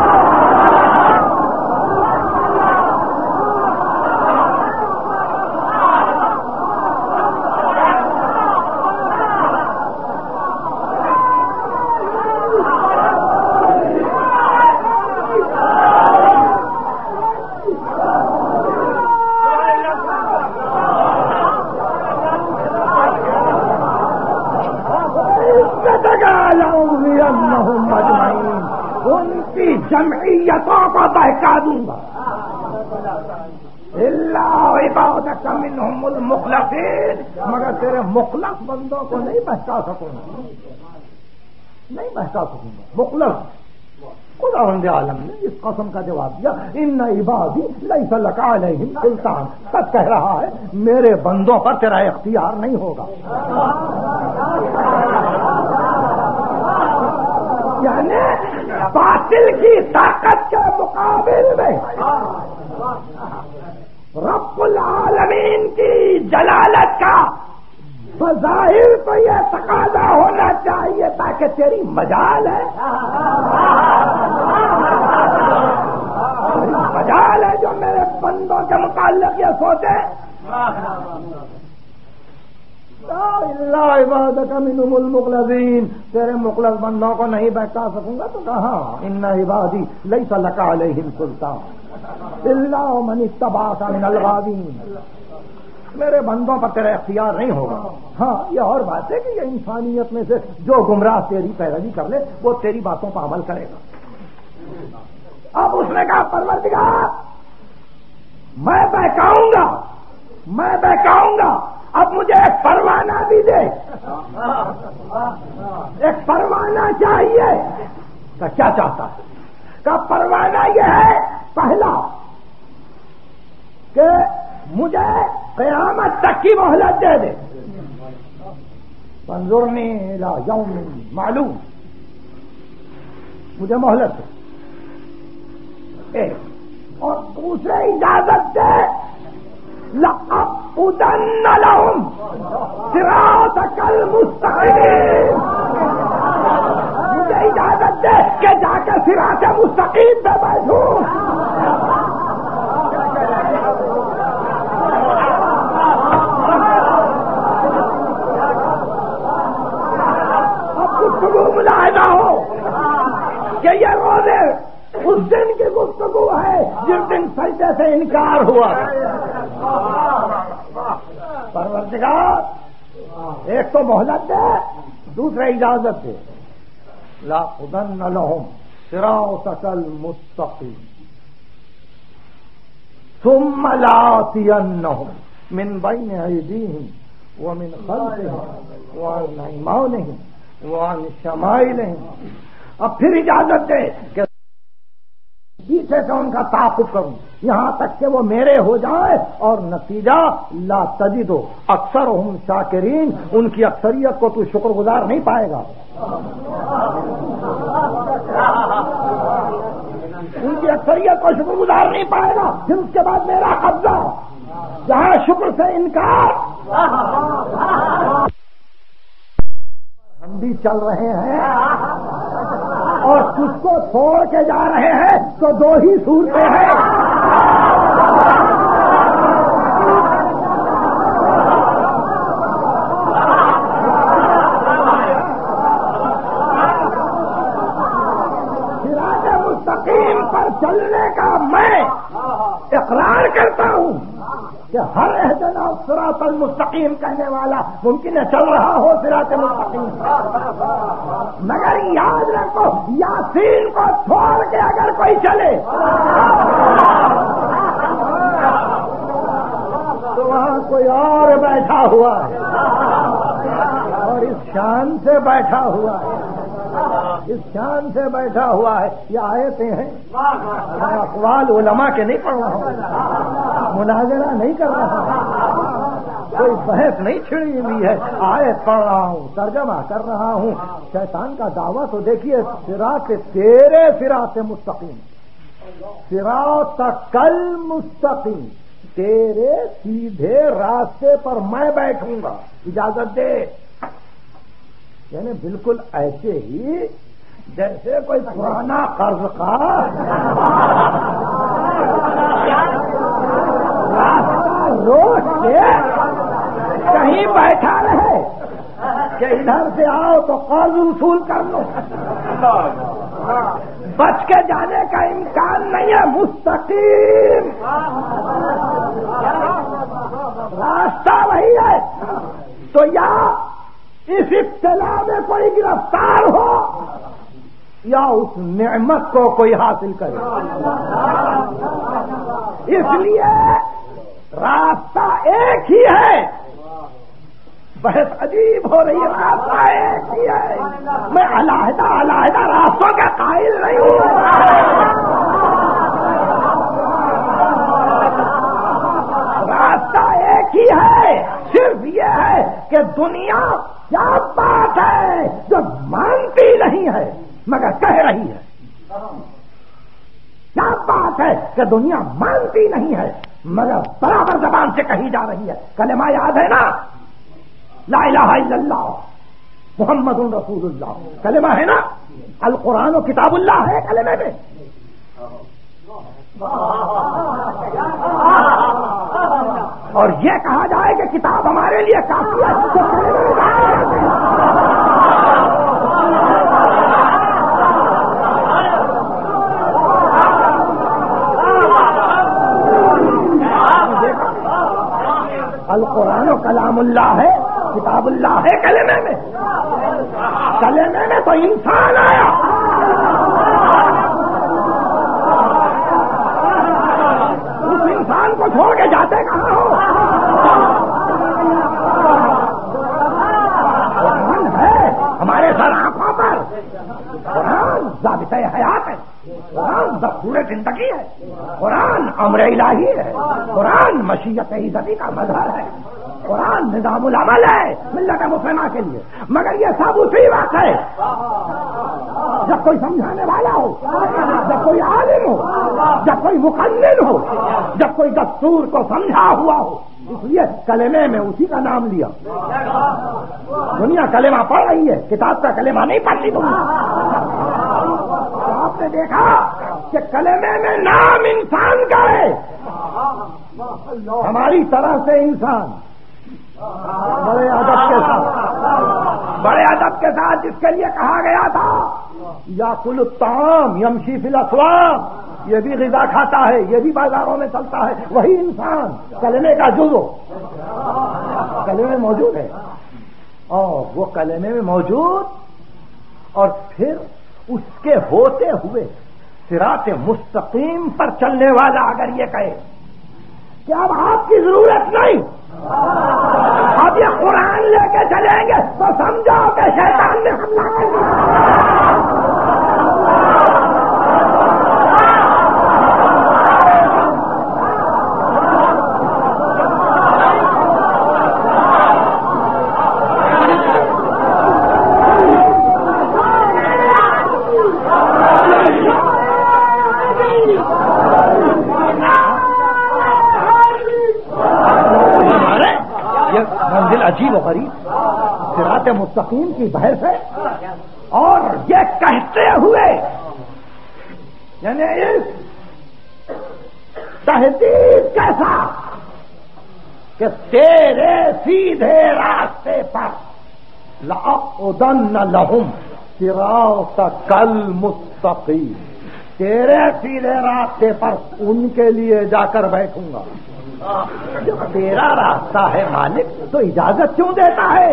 جمعیتوں کو بہکا دوں گا، اللہ عبادک منہم المخلصین، مگر تیرے مخلص بندوں کو نہیں بہکا سکوں گا، نہیں بہکا سکوں گا۔ مخلص خداوند عالم نے اس قسم کا جواب دیا، ان عبادی لیس لک علیہم سلطان، سچ کہہ رہا ہے میرے بندوں پر تیرا اختیار نہیں ہوگا، یعنی باطل کی طاقت کے مقابل میں رب العالمین کی جلالت کا بظاہر تو یہ تقاضا ہونا چاہیے تاکہ تیری مجال ہے، مجال ہے جو میرے بندوں کے متعلق یہ سوچے، اللہ عبادک منہم المخلصین، تیرے مخلص بندوں کو نہیں بہکا سکوں گا، تو کہاں ان عبادی لیس لک علیہم سلطان الا من اتبعک من الغاوین، میرے بندوں پر تیرا اختیار نہیں ہوگا۔ ہاں یہ اور بات ہے کہ یہ انسانیت میں سے جو گمراہ تیری پیروی کر لے وہ تیری باتوں پر عمل کرے گا۔ اب اس نے کہا پروردگار میں بہکاؤں گا، میں بہکاؤں گا، اب مجھے ایک پروانہ بھی دے، ایک پروانہ چاہیے۔ کہ کیا چاہتا ہے؟ کہ پروانہ یہ ہے پہلا کہ مجھے قیامت تک کی مہلت دے دے، فانظرنی الی یوم معلوم، مجھے مہلت دے ایک، اور دوسرے اجازت دے لَأَقْعُدَنَّ لَهُمْ صِرَاطَكَ الْمُسْتَقِيمَ، مجھے اجازت دے کہ جا کے صراط مستقیم پہ بیٹھوں۔ اب گفتگو ملاحظہ ہو کہ یہ روزے اس دن کی گفتگو ہے جس دن سجدے سے انکار ہوا۔ پروردگار ایک تو مہلت دے، دوسرا اجازت دے، لَأَقْعُدَنَّ لَهُمْ صِرَاطَكَ الْمُسْتَقِيمَ ثُمَّ لَآتِيَنَّهُمْ مِنْ بَيْنِ أَيْدِيهِمْ وَمِنْ خَلْفِهِمْ وَعَنْ أَيْمَانِهِمْ وَعَنْ شَمَائِلِهِمْ، اب پھر اجازت دے کہ پیچھے سے ان کا تعاقب کروں یہاں تک کہ وہ میرے ہو جائے، اور نتیجہ لا تجدو اکثرہم شاکرین، ان کی اکثریت کو تو شکر گزار نہیں پائے گا۔ اکثریت کو شکر گزار نہیں پائے گا، پھر اس کے بعد میرا قبضہ، جہاں شکر سے انکار۔ ہم بھی چل رہے ہیں اور کچھ کو چھوڑ کے جا رہے ہیں تو دو ہی صورتیں ہیں۔ صراط مستقیم پر چلنے کا میں اقرار کرتا ہوں کہ ہر اہدنا صراط المستقیم کہنے والا ممکن ہے چل رہا ہو صراط مستقیم، مگر یاد رکھو یاسین کو چھوڑ کے اگر کوئی چلے تو وہاں کوئی اور بیٹھا ہوا ہے اور اس شان سے بیٹھا ہوا ہے، اس شان سے بیٹھا ہوا ہے۔ یہ آیتیں ہیں، میں اقوال علماء کے نہیں پڑھ رہا ہوں، مناظرہ نہیں کر رہا ہوں، کوئی بحث نہیں چھڑی ہوئی ہے، آیت پڑھ رہا ہوں، ترجمہ کر رہا ہوں۔ شیطان کا دعویٰ تو دیکھیے، صراط تیرے صراط مستقیم، صراط کل مستقیم، تیرے سیدھے راستے پر میں بیٹھوں گا، اجازت دے۔ یعنی بالکل ایسے ہی جیسے کوئی پرانا قرض کا راستہ روک کے کہیں بیٹھا رہے کہ ادھر سے آؤ تو قرض وصول کر لو، بچ کے جانے کا امکان نہیں ہے۔ مستقیم راستہ وہی ہے، تو یا اس ابتلا میں کوئی گرفتار ہو یا اس نعمت کو کوئی حاصل کرے، اس لیے راستہ ایک ہی ہے۔ بہت عجیب ہو رہی ہے، راستہ ایک ہی ہے، میں علیحدہ علیحدہ راستوں کا قائل نہیں ہوں۔ راستہ ایک ہی ہے، صرف یہ ہے کہ دنیا کیا بات ہے جو مانتی نہیں ہے مگر کہہ رہی ہے، کیا بات ہے کہ دنیا مانتی نہیں ہے مگر برابر زبان سے کہی جا رہی ہے۔ کلمہ یاد ہے نا، لا الہ الا اللہ محمد رسول اللہ، کلمہ ہے نا، القرآن و کتاب اللہ ہے کلمے میں۔ اور یہ کہا جائے کہ کتاب ہمارے لیے کافی ہے تو القرآن و کلام اللہ ہے، کتاب اللہ ہے کلمے میں، کلمے میں تو انسان آیا، اس انسان کو چھوڑ کے جاتے کہاں ہو؟ قرآن ہے ہمارے سر آنکھوں پر، قرآن ضابطۂ حیات ہے، قرآن دستور زندگی ہے، قرآن امر الہی ہے، قرآن مشیت عزتی کا مظہر ہے، قرآن نظام العمل ہے ملت مسلمہ کے لیے۔ مگر یہ سب اسی وقت ہے جب کوئی سمجھانے والا ہو، جب کوئی عالم ہو، جب کوئی مقنن ہو، جب کوئی دستور کو سمجھا ہوا ہو۔ اس لیے کلمے میں اسی کا نام لیا۔ دنیا کلمہ پڑھ رہی ہے، کتاب کا کلمہ نہیں پڑھتی دنیا۔ آپ نے دیکھا کہ کلمے میں نام انسان کا ہے، ہماری طرح سے انسان بڑے ادب کے ساتھ بڑے ادب کے ساتھ جس کے لیے کہا گیا تھا یا کل الطعام یمشی فی الاسواق، یہ بھی غذا کھاتا ہے، یہ بھی بازاروں میں چلتا ہے، وہی انسان کلمے کا جزو کلمے میں موجود ہے، اور وہ کلمے میں موجود، اور پھر اس کے ہوتے ہوئے صراط مستقیم پر چلنے والا اگر یہ کہے کہ اب آپ کی ضرورت نہیں، اب یہ قرآن لے کے چلیں گے، تو سمجھو کہ شیطان نے حملہ کر دیا۔ عجیب و غریب صراط مستقیم کی بحث ہے، اور یہ کہتے ہوئے یعنی اس تحدید کے ساتھ کہ تیرے سیدھے راستے پر لَأَقْعُدَنَّ لَهُمْ صِرَاطَكَ الْمُسْتَقِيمَ، تیرے سیدھے راستے پر ان کے لیے جا کر بیٹھوں گا۔ جب تیرا راستہ ہے مالک تو اجازت کیوں دیتا ہے؟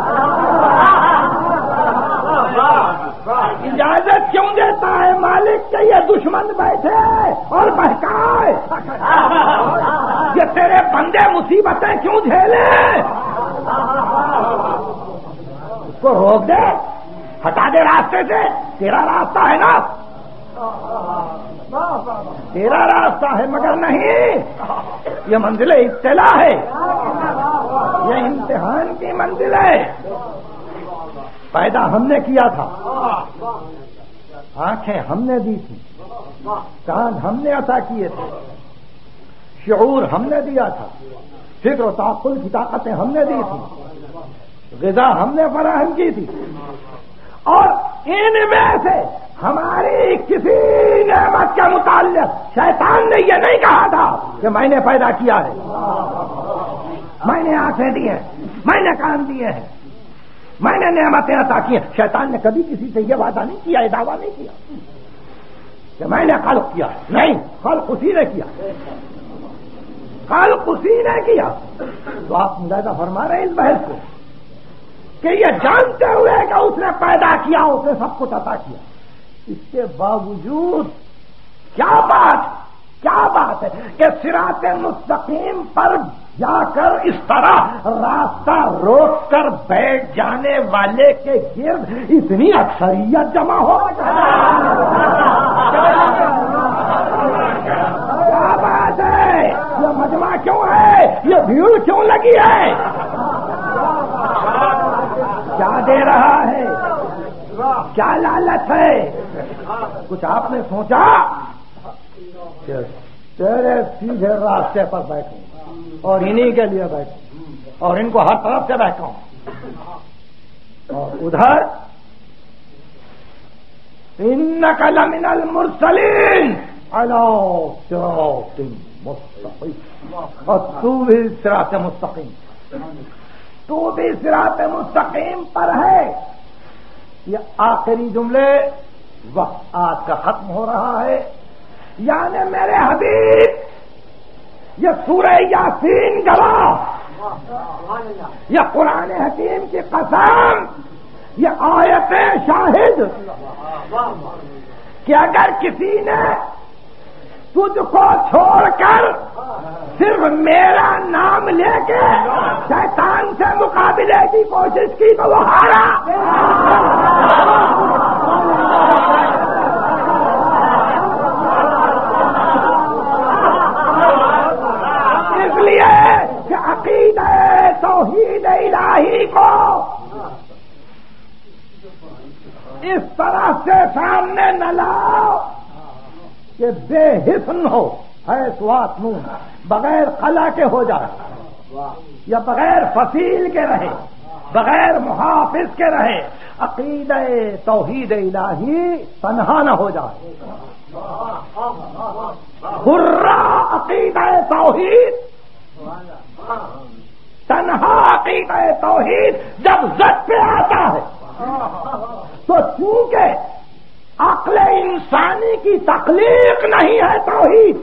اجازت کیوں دیتا ہے مالک کہ یہ دشمن بیٹھے اور بہکائے؟ یہ تیرے بندے مصیبتیں کیوں جھیلے؟ اس کو روک دے، ہٹا دے راستے سے، تیرا راستہ ہے نا، تیرا راستہ ہے، مگر نہیں، یہ منزل ابتلا ہے، یہ امتحان کی منزل ہے۔ پیدا ہم نے کیا تھا، آنکھیں ہم نے دی تھی، کان ہم نے عطا کیے تھے، شعور ہم نے دیا تھا، فکر و تعقل کی طاقتیں ہم نے دی تھی، غذا ہم نے فراہم کی تھی، اور ان میں سے ہماری کسی نعمت کے متعلق شیطان نے یہ نہیں کہا تھا کہ میں نے پیدا کیا ہے، میں نے آنکھیں دی ہیں، میں نے کان دیے ہیں، میں نے نعمتیں عطا کی ہیں۔ شیطان نے کبھی کسی سے یہ وعدہ نہیں کیا، یہ دعویٰ نہیں کیا کہ میں نے خلق کیا ہے، نہیں، خلق اسی نے کیا، خلق اسی نے کیا۔ تو آپ ملاحظہ فرما رہے ہیں اس بحث کو کہ یہ جانتے ہوئے کہ اس نے پیدا کیا، اس نے سب کچھ عطا کیا، اس کے باوجود کیا بات کیا بات ہے کہ صراط مستقیم پر جا کر اس طرح راستہ روک کر بیٹھ جانے والے کے گرد اتنی اکثریت جمع ہو کیا بات ہے؟ یہ مجمع کیوں ہے؟ یہ بھیڑ کیوں لگی ہے؟ کیا دے رہا ہے؟ کیا لالچ ہے؟ کچھ آپ نے سوچا کہ تیرے سیدھے راستے پر بیٹھوں اور انہی کے لیے بیٹھوں اور ان کو ہر طرف سے بہکاؤں، اور ادھر انک لمن المرسلین علی صراط مستقیم، اور تو بھی صراط مستقیم، تو بھی صراط مستقیم پر ہے۔ یہ آخری جملے وقت آج کا ختم ہو رہا ہے، یعنی میرے حبیب یہ سورہ یاسین گواہ، یہ قرآن حکیم کی قسم، یہ آیت شاہد کہ اگر کسی نے تجھ کو چھوڑ کر صرف میرا نام لے کے شیطان سے مقابلے کی کوشش کی تو وہ ہارا۔ اس لیے کہ عقیدہ توحید الہی کو اس طرح سے سامنے نہ لاؤ کہ بے حسن ہو، ہے سوات نون، بغیر خلا کے ہو جائے، یا بغیر فصیل کے رہے، بغیر محافظ کے رہے، عقیدہ توحید الہی تنہا نہ ہو جائے۔ ہرا عقیدہ توحید، تنہا عقیدہ توحید جب زد پہ آتا ہے تو چونکہ عقل انسانی کی تخلیق نہیں ہے توحید،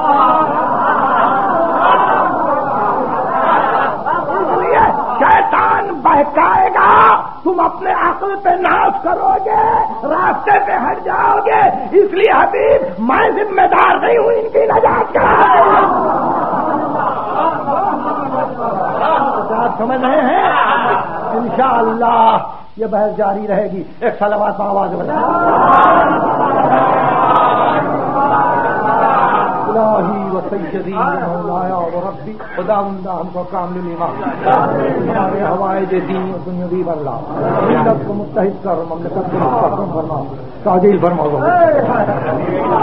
اس لیے شیطان بہکائے گا، تم اپنے عقل پہ ناز کرو گے، راستے پہ ہٹ جاؤ گے۔ اس لیے حبیب میں ذمہ دار نہیں ہوں ان کی نجات کا۔ بات سمجھ رہے ہیں؟ انشاءاللہ یہ بحث جاری رہے گی۔ ایک صلوات پر آواز بجائیں۔ الہی و سیدی مولایا و ربی، خداوندہ ہم کو کامل ایمان، ہمارے حوائج دینی و دنیاوی بھرلا، ملت کو متحد کر، مملکت کو مستحکم فرما، تعدیل فرما۔